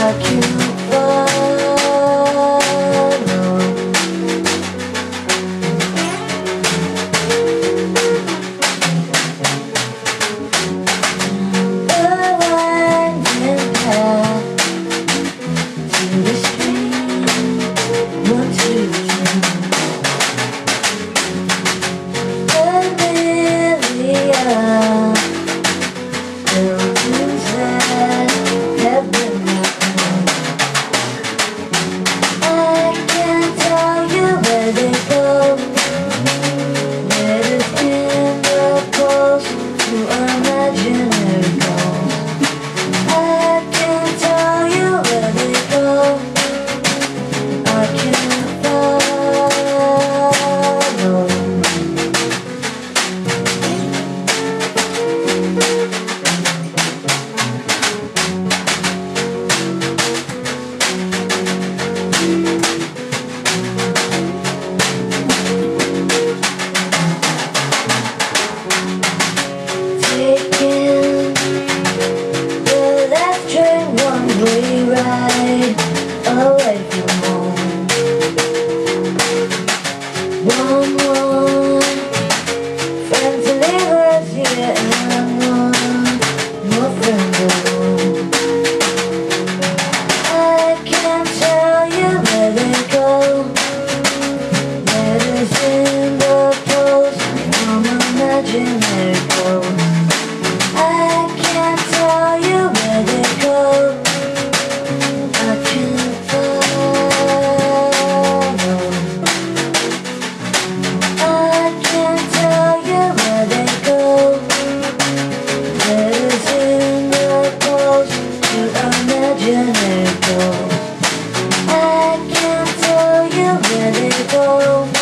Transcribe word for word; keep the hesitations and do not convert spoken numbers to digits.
We ride away from home. One, one, friends to leave us here, and one, no friends alone. I can't tell you where they go. Letters in the post from imaginary ghosts. I can't tell you where they go. I can't tell you where they go.